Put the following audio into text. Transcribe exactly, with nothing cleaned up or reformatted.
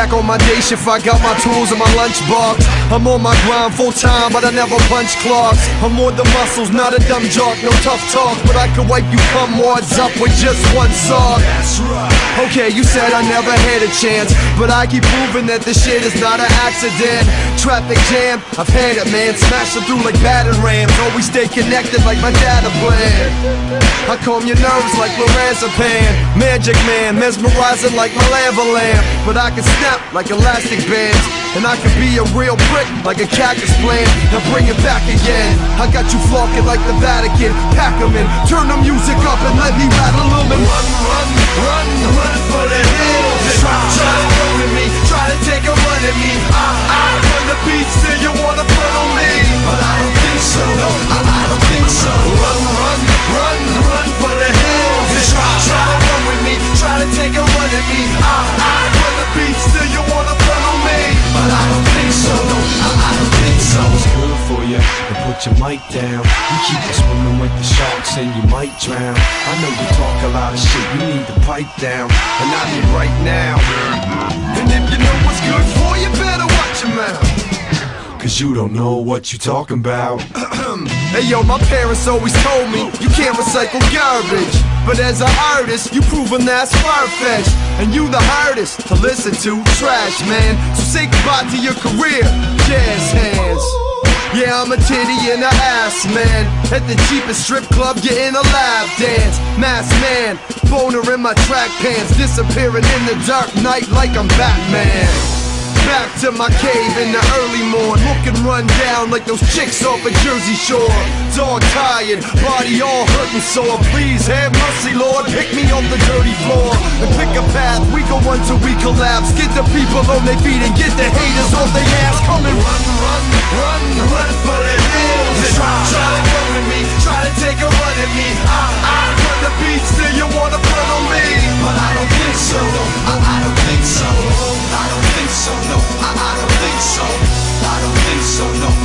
back on my day shift, I got my tools in my lunchbox. I'm on my grind full time, but I never punch clocks. I'm more the muscles, not a dumb jock, no tough talk, but I could wipe you cum wards up with just one sock. That's right. Okay, you said I never had a chance, but I keep proving that this shit is not an accident. Traffic jam, I've had it, man. Smashing through like battered rams. Always stay connected like my data plan. I calm your nerves like lorazepam. Magic man, mesmerizing like my lava lamp. But I can snap like elastic bands, and I can be a real prick like a cactus plant. Now bring it back again. I got you flocking like the Vatican. Pack 'em in, turn the music up and let me rattle 'em and run, run, run, run for the hills. Try, try to run with me, try to take a run at me. I, I run the beats till you wanna front on me, but I don't think so. No, I, I don't think so. Run, run, run, run for the hills. Try, try to run with me, try to take a run at me. I, I run the beats till you wanna front on me, but I don't think so. No, I, I don't think so. It's good for you to put your mic down. You keep it swimming with the sharks and you might drown. I know you talk a lot of shit, you need to pipe down, and I need right now. And if you know what's good for you, better watch your mouth, cause you don't know what you talking about. Hey yo, my parents always told me you can't recycle garbage, but as an artist, you proven that's far-fetched. And you the hardest to listen to, trash man. So say goodbye to your career, jazz hands. Yeah, I'm a titty and a ass man. At the cheapest strip club, getting a lap dance. Masked man, boner in my track pants, disappearing in the dark night like I'm Batman. Back to my cave in the early morn, looking run down like those chicks off a Jersey Shore. Dog tired, body all hurting sore. Please have mercy, Lord, pick me off the dirty floor and pick a path. We go until we collapse. Get the people on their feet and get the haters off their ass. Come and run, run, run, run for the hills. Try, try to run with me, try to take a run at me. I, I run the beats till you wanna front on me, but I don't think so. I, I don't think so. I don't think so. No, I, I don't think so. I don't think so. No.